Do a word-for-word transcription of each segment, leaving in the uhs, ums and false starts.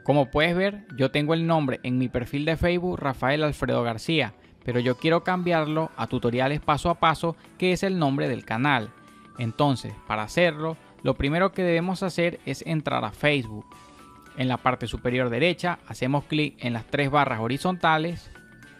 Como puedes ver, yo tengo el nombre en mi perfil de Facebook Rafael Alfredo García, pero yo quiero cambiarlo a tutoriales paso a paso, que es el nombre del canal. Entonces, para hacerlo, lo primero que debemos hacer es entrar a Facebook. En la parte superior derecha hacemos clic en las tres barras horizontales.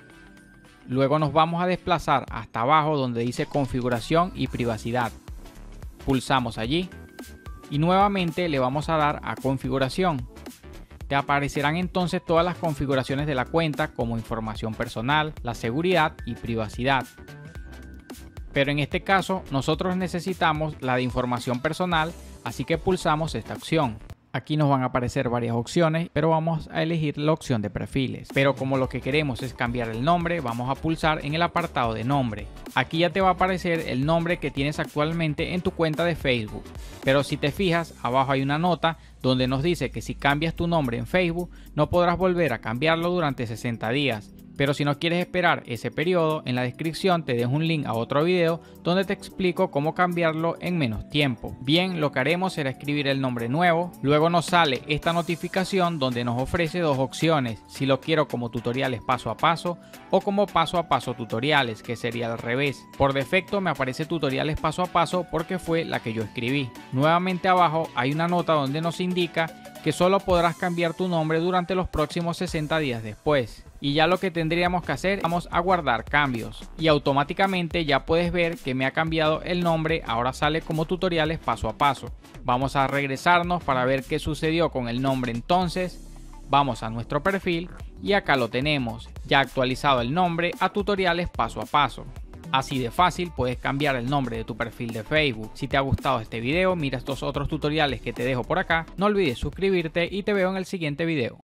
Luego nos vamos a desplazar hasta abajo donde dice configuración y privacidad. Pulsamos allí y nuevamente le vamos a dar a configuración. Te aparecerán entonces todas las configuraciones de la cuenta como información personal, la seguridad y privacidad. Pero en este caso nosotros necesitamos la de información personal, así que pulsamos esta opción. Aquí nos van a aparecer varias opciones, pero vamos a elegir la opción de perfiles. Pero como lo que queremos es cambiar el nombre, vamos a pulsar en el apartado de nombre. Aquí ya te va a aparecer el nombre que tienes actualmente en tu cuenta de Facebook. Pero si te fijas, abajo hay una nota donde nos dice que si cambias tu nombre en Facebook, no podrás volver a cambiarlo durante sesenta días. Pero si no quieres esperar ese periodo, en la descripción te dejo un link a otro video donde te explico cómo cambiarlo en menos tiempo. Bien, lo que haremos será escribir el nombre nuevo. Luego nos sale esta notificación donde nos ofrece dos opciones, si lo quiero como tutoriales paso a paso o como paso a paso tutoriales, que sería al revés. Por defecto me aparece tutoriales paso a paso porque fue la que yo escribí. Nuevamente abajo hay una nota donde nos indica que solo podrás cambiar tu nombre durante los próximos sesenta días después. Y ya lo que tendríamos que hacer, vamos a guardar cambios y automáticamente ya puedes ver que me ha cambiado el nombre, ahora sale como tutoriales paso a paso. Vamos a regresarnos para ver qué sucedió con el nombre. Entonces vamos a nuestro perfil y acá lo tenemos, ya actualizado el nombre a tutoriales paso a paso. Así de fácil puedes cambiar el nombre de tu perfil de Facebook. Si te ha gustado este video, mira estos otros tutoriales que te dejo por acá. No olvides suscribirte y te veo en el siguiente video.